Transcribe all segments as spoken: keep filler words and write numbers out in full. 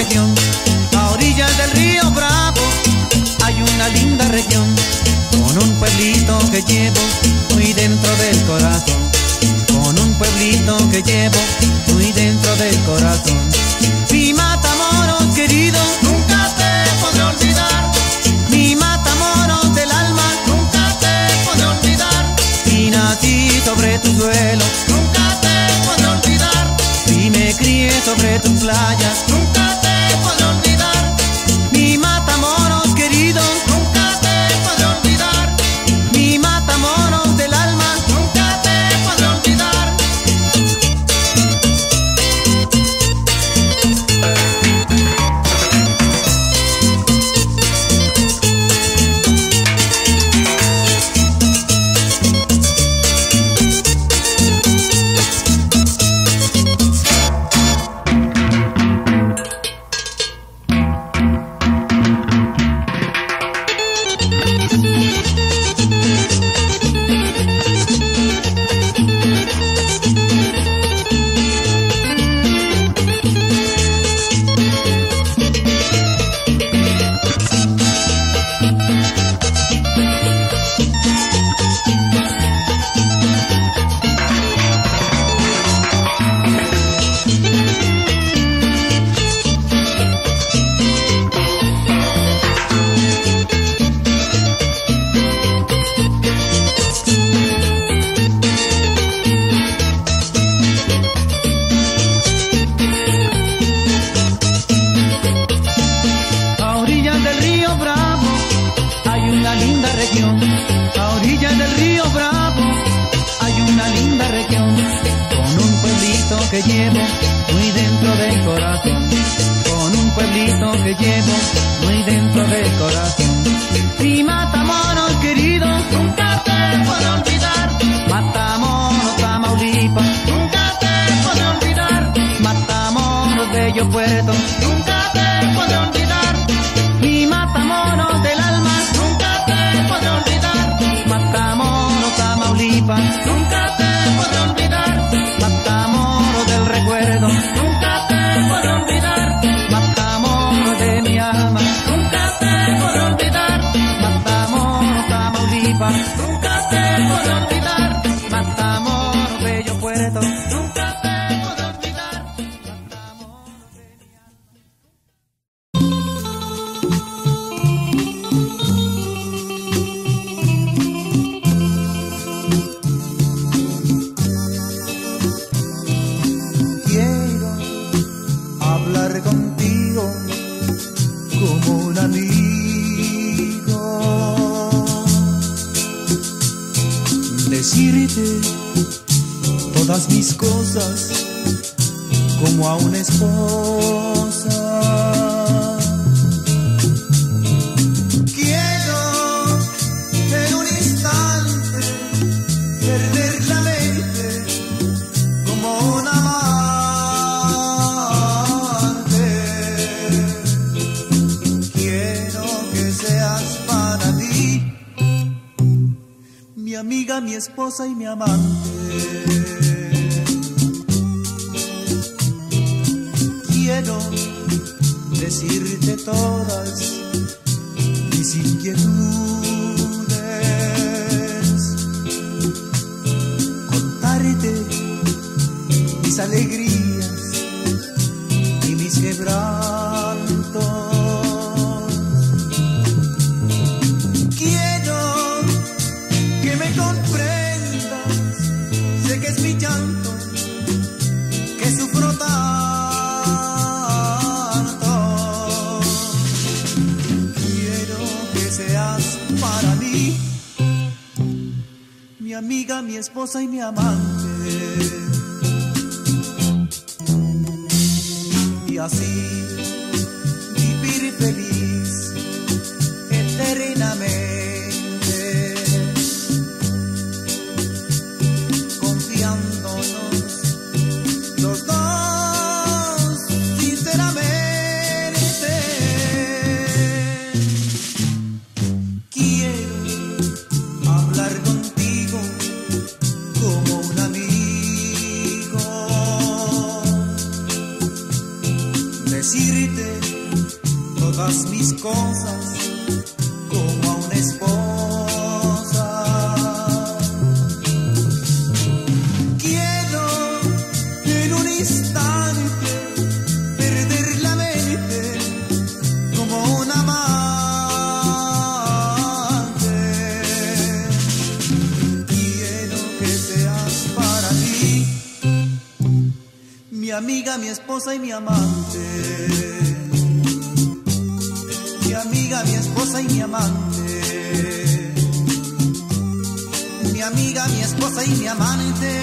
región. A orillas del río Bravo hay una linda región, con un pueblito que llevo muy dentro del corazón. Con un pueblito que llevo muy dentro del corazón. Mi Matamoros querido, nunca te podré olvidar. Mi Matamoros del alma, nunca te podré olvidar. Si nací sobre tu suelo, nunca te podré olvidar. Si me crié sobre tus playas, nunca te podré olvidar. Mi Matamoros querido, nunca te podré olvidar. Mi Matamoros del alma, nunca te podré olvidar. Que llevo muy dentro del corazón, con un pueblito que llevo muy dentro del corazón. Mi Matamoros querido, nunca te podré olvidar. Matamoros, Tamaulipas, nunca te podré olvidar. Matamoros, bello puerto, nunca te podré olvidar. Mi Matamoros del alma, nunca te podré olvidar. Matamoros, Tamaulipas, nunca te podré olvidar. Matamoros del recuerdo, nunca te podré olvidar. Matamoros de mi alma, nunca te podré olvidar. Matamoros, Tamaulipas, nunca te podré olvidar. Matamoros, bello puerto, nunca te podré olvidar. Matamoros de mi alma. Contigo como un amigo, decirte todas mis cosas como a una esposa. Quiero en un instante perder la mente como una amante. Mi amiga, mi esposa y mi amante. Quiero decirte todas mis inquietudes, contarte mis alegrías y mis quebrantos. Sé que es mi llanto, que sufro tanto. Quiero que seas para mí mi amiga, mi esposa y mi amante. Y así vivir feliz eternamente. Los dos sinceramente. Quiero hablar contigo como un amigo, decirte diste todas mis cosas como a una esposa. Quiero en un instante perder la mente como un amante. Quiero que seas para mí mi amiga, mi esposa y mi amante. Mi amiga, mi esposa y mi amante. Mi amiga, mi esposa y mi amante.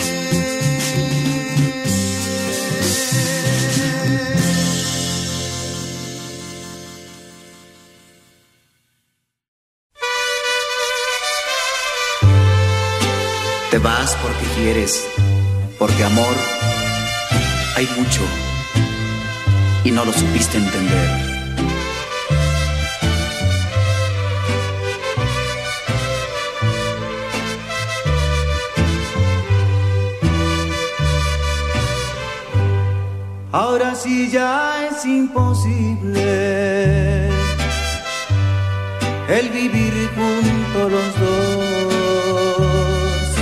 Te vas porque quieres, porque amor hay mucho y no lo supiste entender. Ahora sí ya es imposible el vivir juntos los dos.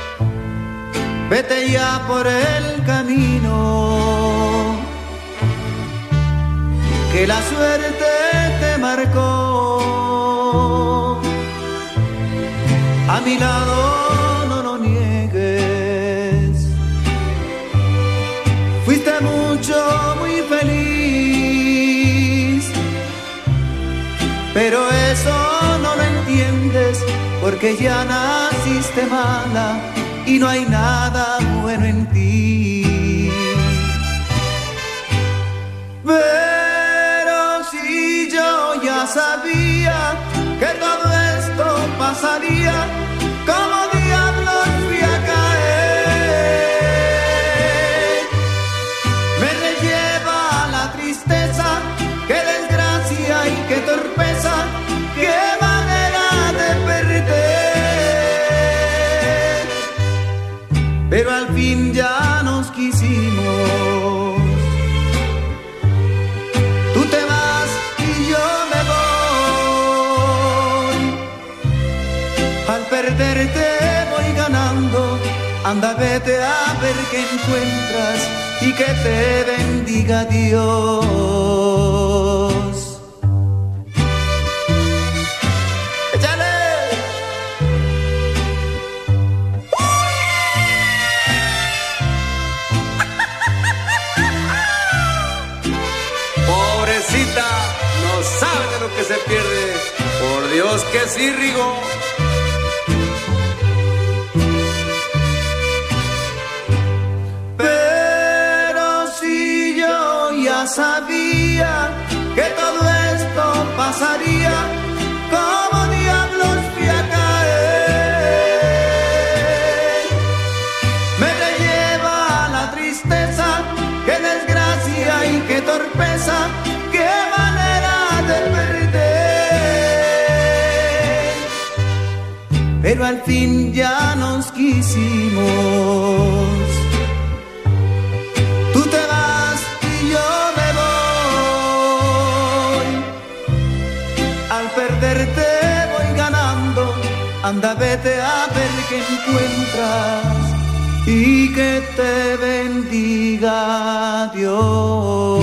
Vete ya por el camino que la suerte te marcó. A mi lado no lo niegues. Fuiste mucho, muy feliz, pero eso no lo entiendes porque ya naciste mala y no hay nada bueno en ti. Pero si yo ya sabía que todo esto pasaría, ¿cómo diablos fui a caer? Me relleva la tristeza, qué desgracia y qué torpeza, qué manera de perder. Pero al fin ya nos quisimos. Tú te vas y yo me voy. Al perderte voy ganando. Anda, vete a ver qué encuentras y que te bendiga Dios. No sabe de lo que se pierde. Por Dios que sí, Rigo. Pero si yo ya sabía que todo esto pasaría, ¿cómo diablos fui a caer? Me lleva la tristeza, qué desgracia y qué torpeza, qué manera de perder. Pero al fin ya nos quisimos. Tú te vas y yo me voy. Al perderte voy ganando. Anda, vete a ver qué encuentras y que te bendiga Dios.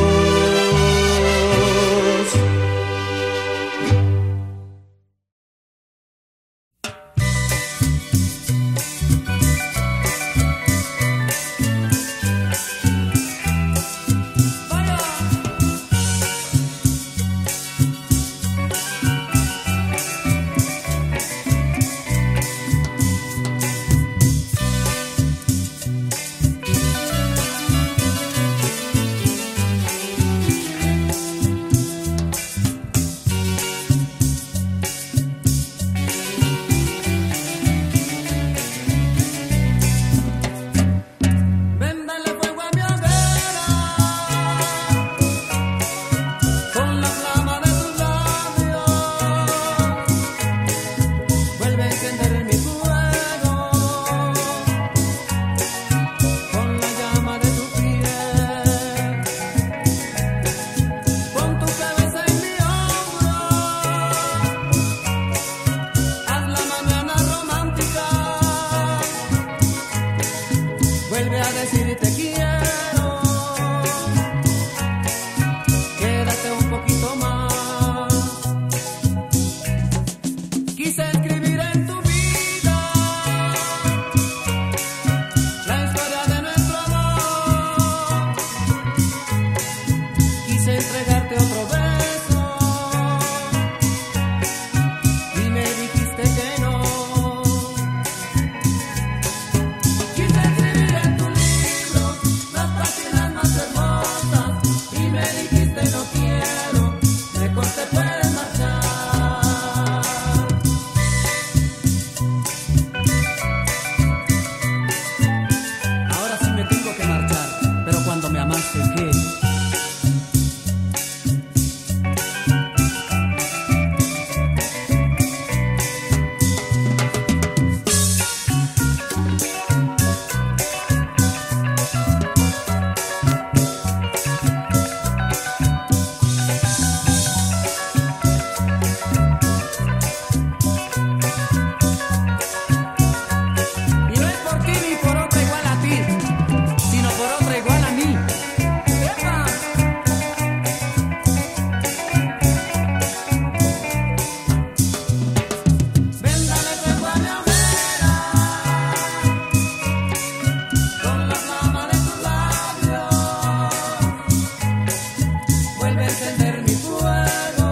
encender mi fuego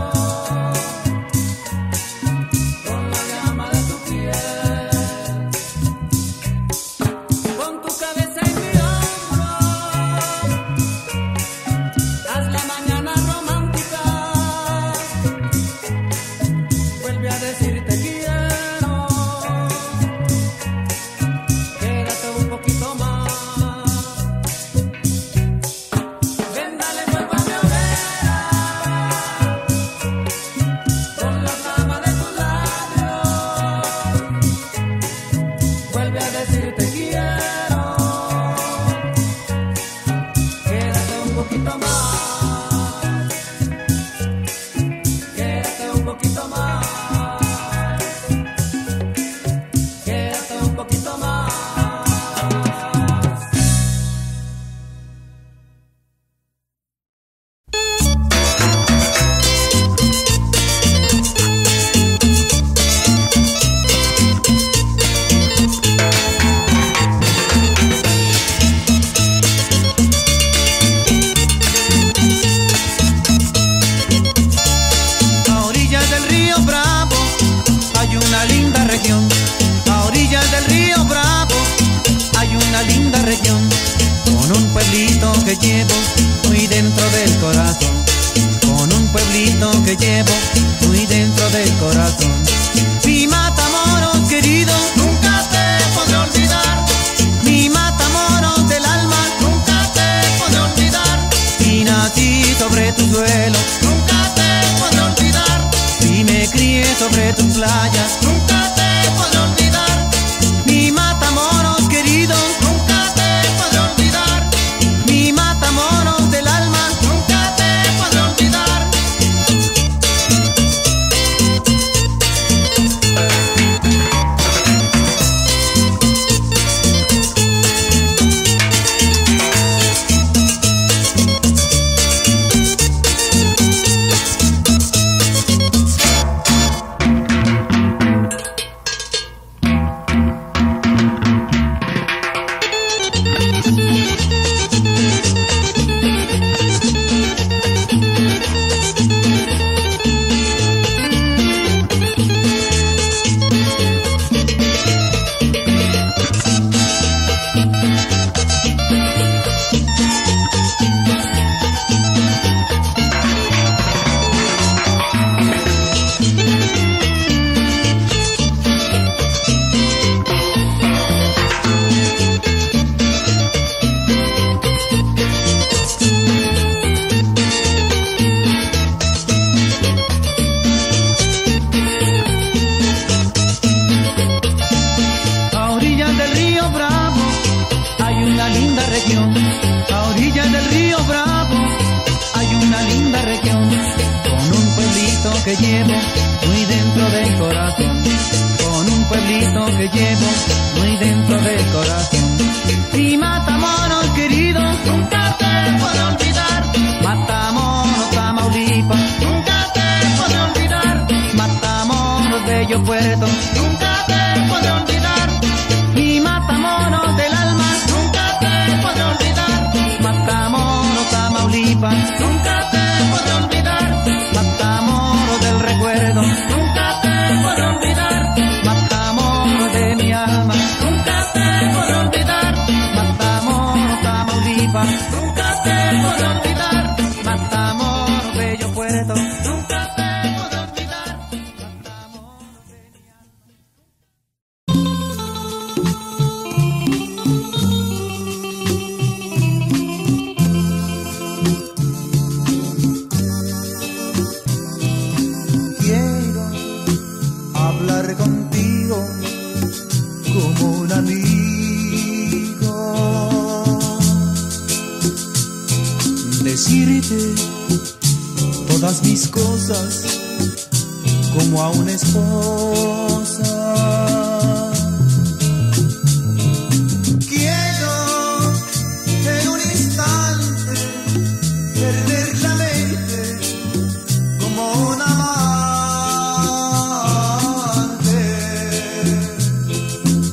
con la llama de tu piel, con tu cabeza en mi hombro, haz la mañana romántica, vuelve a decirte quiero, quédate un poquito más.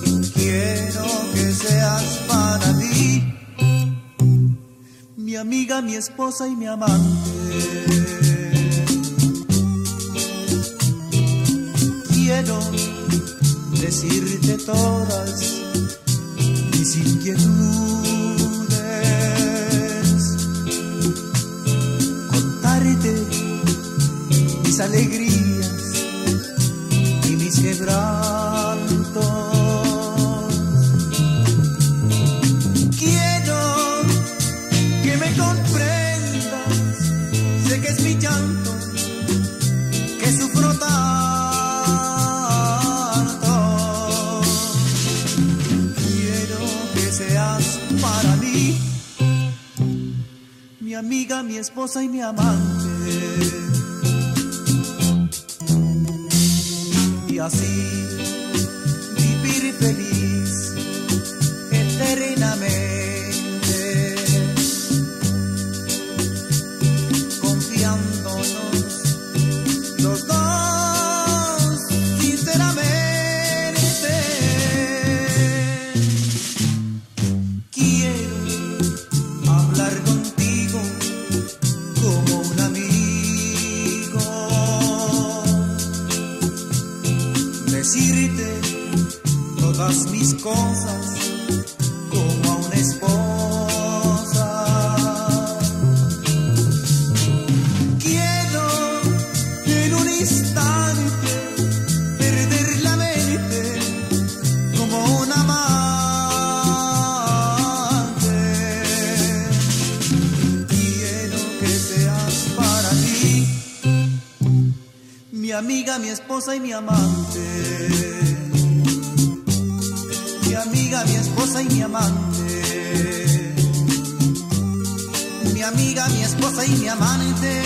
amiga amiga, mi esposa y mi amante. Quiero decirte todas mis inquietudes, contarte mis alegrías y mis quebrantos. Quiero que me comprendas, sé que es mi llanto, que sufro tanto. Quiero que seas para mí mi amiga, mi esposa y mi amante. Y así vivir feliz eternamente, confiándonos los dos sinceramente. Quiero hablar contigo como un amigo, decirte todas mis cosas como a una esposa. Quiero en un instante perder la mente como un amante. Quiero que seas para mí mi amiga, mi esposa y mi amante. Mi amiga, mi esposa y mi amante. Mi amiga, mi esposa y mi amante.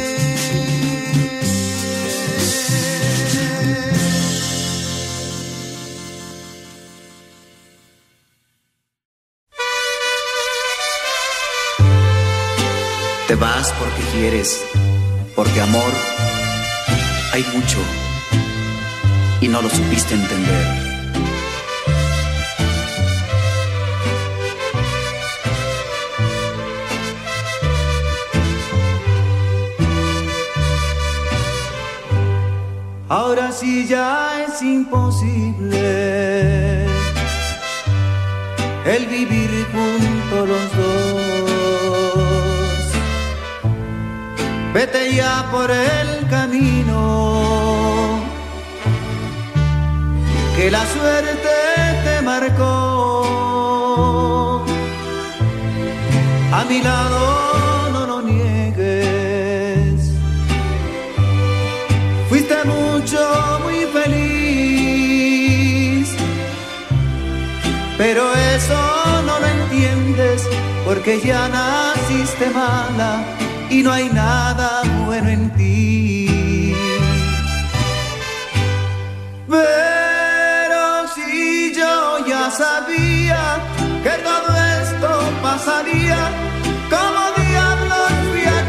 Te vas porque quieres, porque amor hay mucho y no lo supiste entender. Ahora sí ya es imposible el vivir juntos los dos. Vete ya por el camino que la suerte te marcó. A mi lado no lo niegues, fuiste mucho, muy feliz, pero eso no lo entiendes porque ya naciste mala y no hay nada bueno en ti. Pero si yo ya sabía que todo esto pasaría, ¿cómo diablos fui a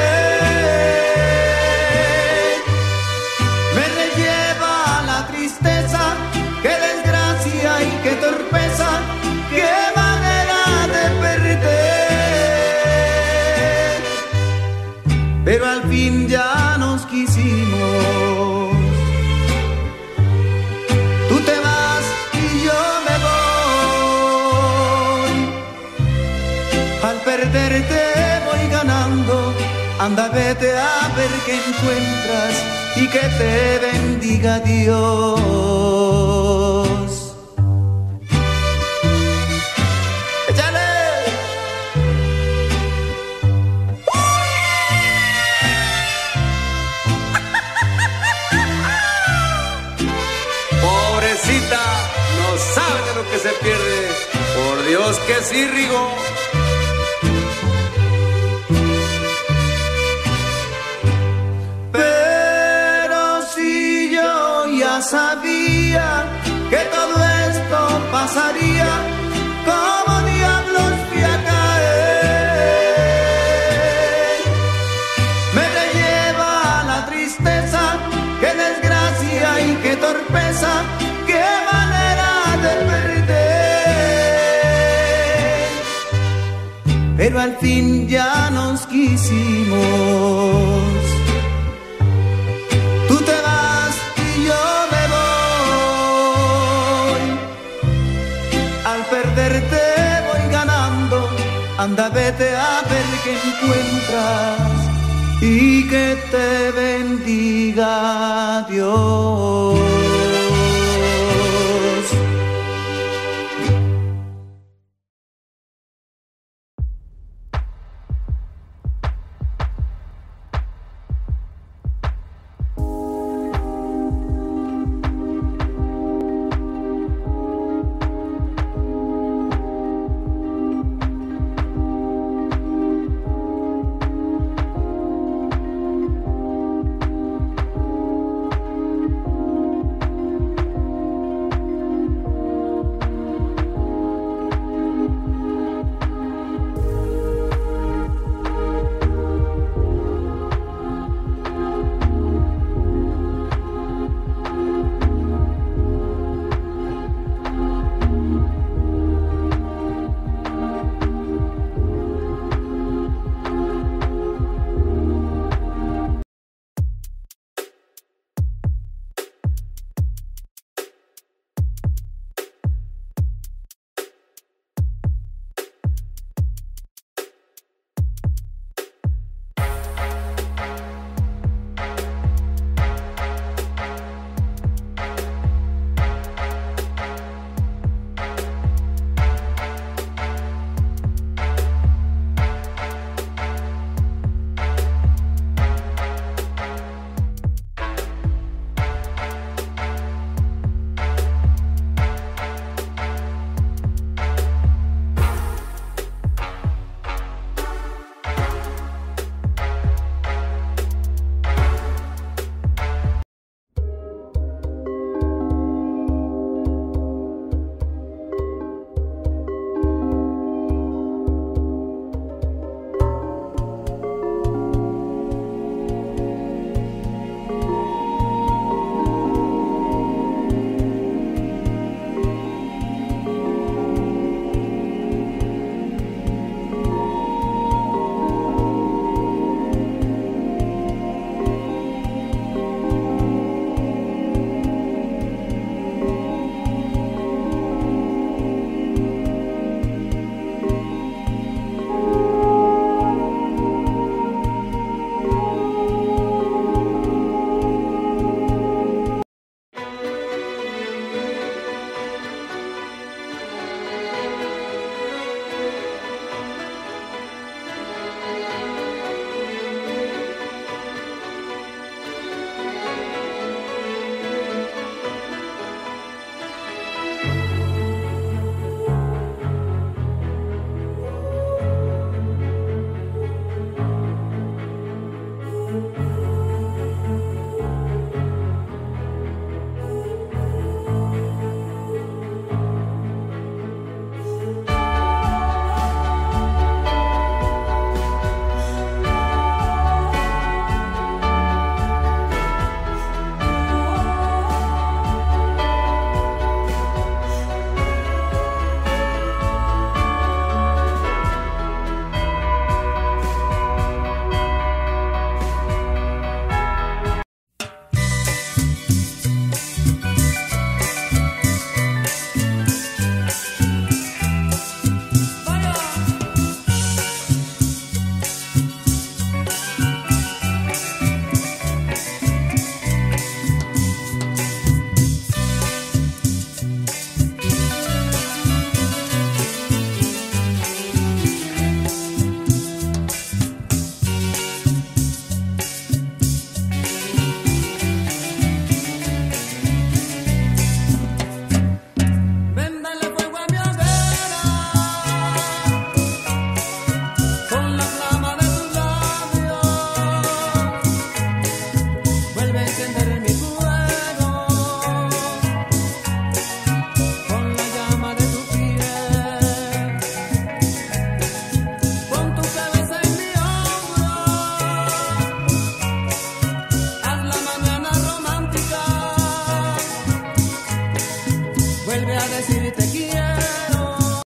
caer? Me relleva la tristeza, qué desgracia y qué torpeza, qué manera de perder. Pero al fin ya nos quisimos, tú te vas y yo me voy. Al perderte voy ganando, anda vete a ver qué encuentras y que te bendiga Dios. ¡Échale! Pobrecita, no sabe de lo que se pierde. Por Dios que sí, Rigo. Pero si yo ya sabía que todo esto pasaría, ¿cómo diablos fui a caer? Me relleva la tristeza, qué desgracia y qué torpeza, qué manera de perder. Pero pero al fin ya nos quisimos. Tú te vas y yo me voy. Al perderte voy ganando. Anda, vete a ver qué encuentras y que te bendiga Dios. vuelve a decirte